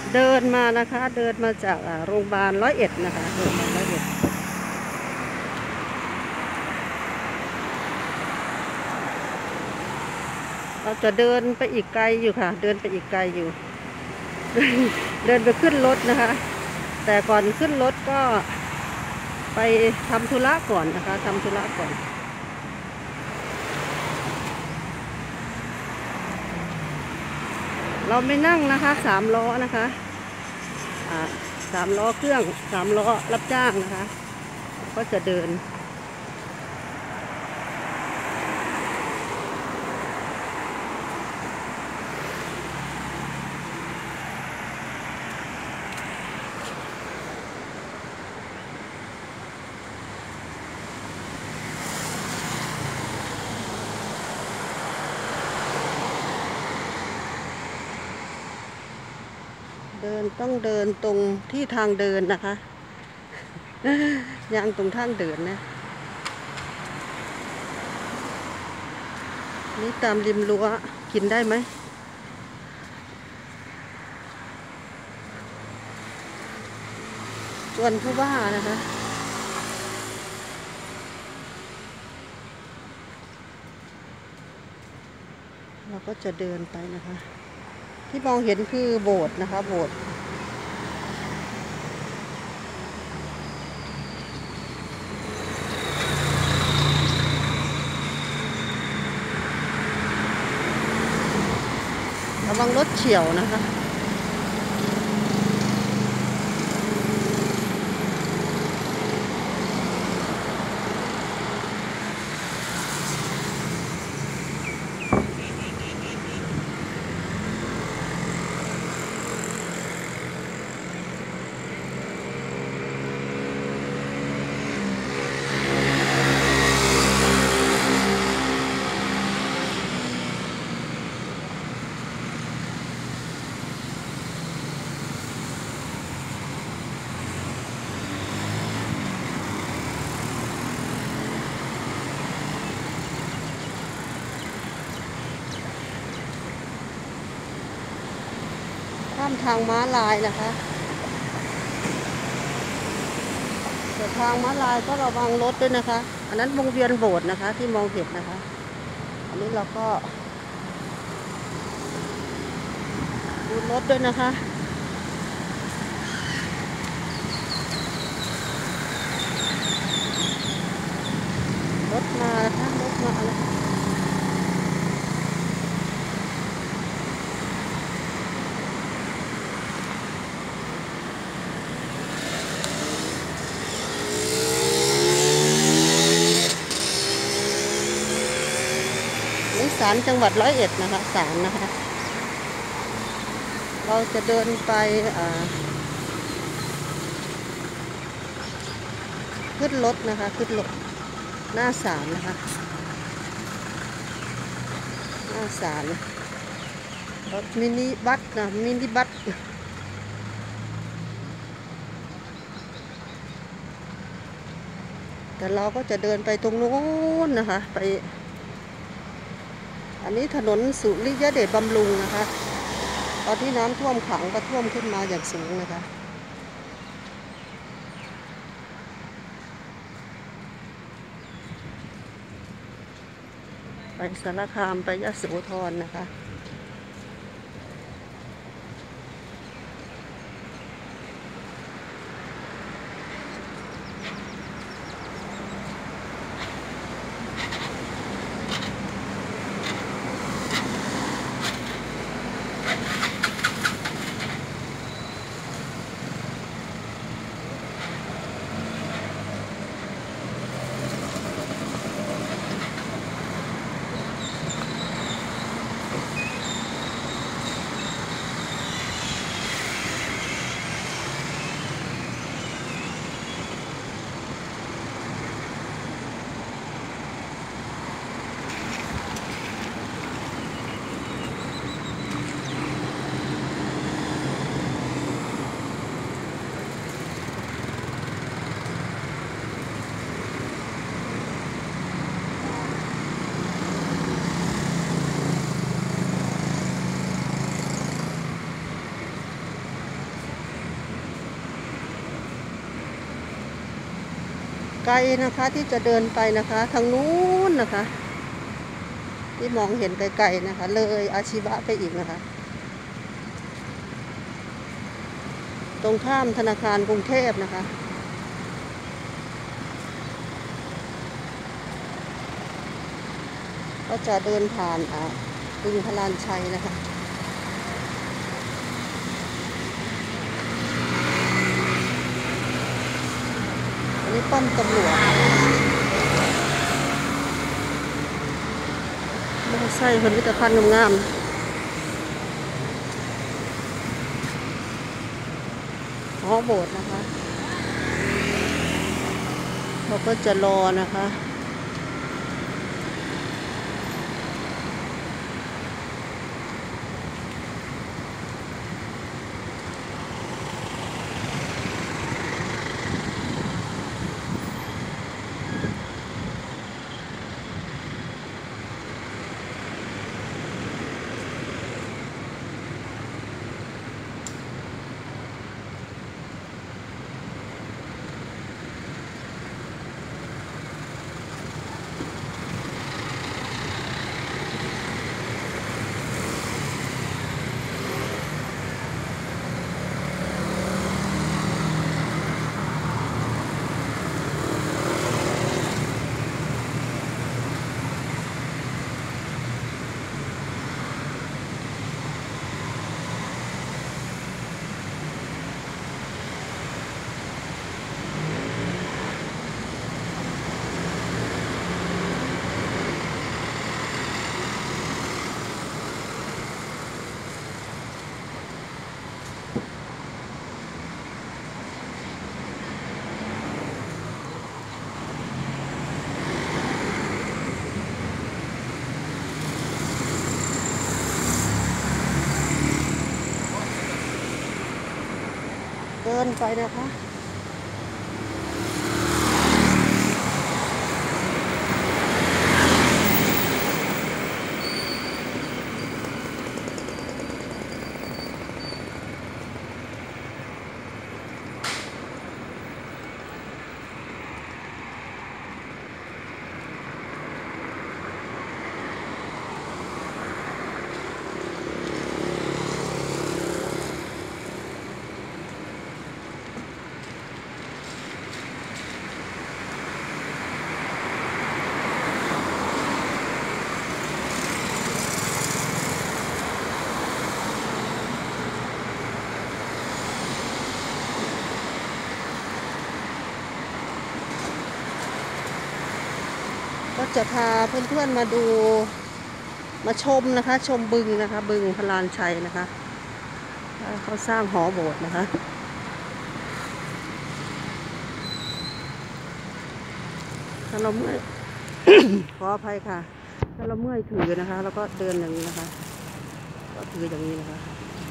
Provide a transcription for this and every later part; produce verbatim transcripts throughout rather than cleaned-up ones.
เดินมานะคะเดินมาจากโรงพยาบาลร้อยเอ็ดนะคะโรงพยาบาลร้อยเอ็ดเราจะเดินไปอีกไกลอยู่ค่ะเดินไปอีกไกลอยู่ เดินไปขึ้นรถนะคะ แต่ก่อนขึ้นรถก็ไปทำธุระก่อนนะคะทำธุระก่อนเราไม่นั่งนะคะสามล้อนะคะอ่าสามล้อเครื่องสามล้อรับจ้างนะคะก็จะเดินเดินต้องเดินตรงที่ทางเดินนะคะยังตรงทางเดินนะนี่ตามริมรั้วกินได้ไหมส่วนผู้ว่านะคะเราก็จะเดินไปนะคะที่มองเห็นคือโบสถ์นะคะโบสถ์ระวังรถเฉี่ยวนะคะข้ามทางม้าลายนะคะแต่ทางม้าลายก็ระวังรถด้วยนะคะอันนั้นวงเวียนโบสถ์นะคะที่มองเห็นนะคะอันนี้เราก็ดูรถด้วยนะคะรถมานะคะรถมาแล้วนี่ศาลจังหวัดร้อยเอ็ดนะคะศาลนะคะเราจะเดินไปขึ้นรถนะคะขึ้นรถหน้าศาลนะคะหน้าศาลรถมินิบัสนะมินิบัสแต่เราก็จะเดินไปตรงโน้นนะคะไปอันนี้ถนนสุริยเดชบำรุงนะคะตอนที่น้ำท่วมขังก็ท่วมขึ้นมาอย่างสูงนะคะไปสารคามไปยโสธรนะคะไกลนะคะที่จะเดินไปนะคะทางนู้นนะคะที่มองเห็นไกลๆนะคะเลยอาชีวะไปอีกนะคะตรงข้ามธนาคารกรุงเทพนะคะก็จะเดินผ่านอ่าบึงพลานชัยนะคะอันนี้ป้อมตำรวจไม่ใช่คนวิจารณ์งามๆหอโบสถ์นะคะเราก็จะรอนะคะเดินไปนะคะก็จะพาเพื่อนๆมาดูมาชมนะคะชมบึงนะคะบึงพลานชัยนะคะเขาสร้างหอโบสถ์นะคะถ้าเราเมื่อย ขออภัยค่ะถ้าเราเมื่อยถือนะคะแล้วก็เดินอย่างนี้นะคะก็ถืออย่างนี้นะคะ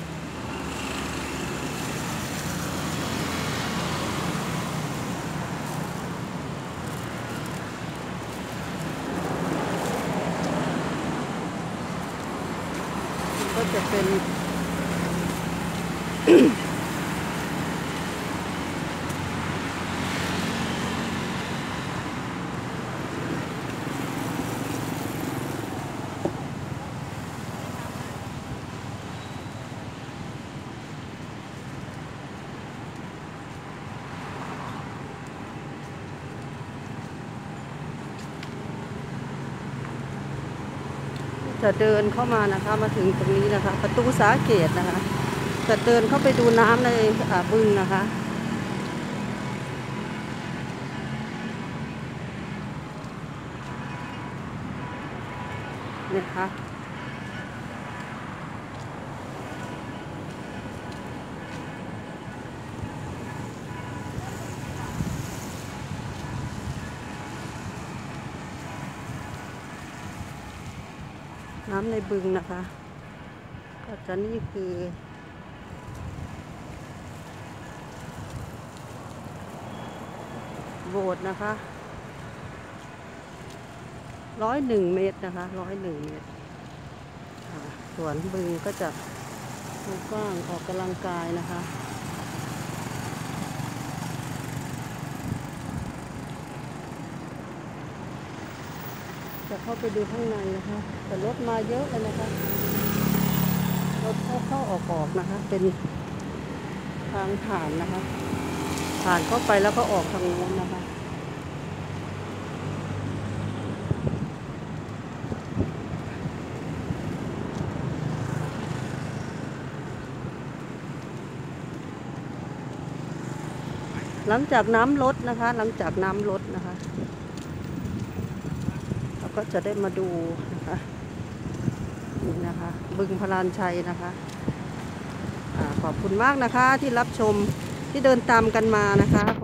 ก็จะเป็น จะเดินเข้ามานะคะมาถึงตรงนี้นะคะประตูสาเกตนะคะจะเดินเข้าไปดูน้ำในบึงนะคะเนี่ยค่ะน้ำในบึงนะคะก็จะนี่คือโบสถ์นะคะร้อยหนึ่งเมตรนะคะร้อยหนึ่งเมตรส่วนบึงก็จะกว้างออกกำลังกายนะคะจะเข้าไปดูข้างในนะคะ แต่รถมาเยอะเลยนะคะรถเข้าเข้าออกออกนะคะ เป็นทางผ่านนะคะ ผ่านเข้าไปแล้วก็ออกทางโน้นนะคะ หลังจากน้ำลดนะคะ หลังจากน้ำลดนะคะเราก็จะได้มาดูนะคะนี่นะคะ บึงพลานชัยนะคะอาขอบคุณมากนะคะที่รับชมที่เดินตามกันมานะคะ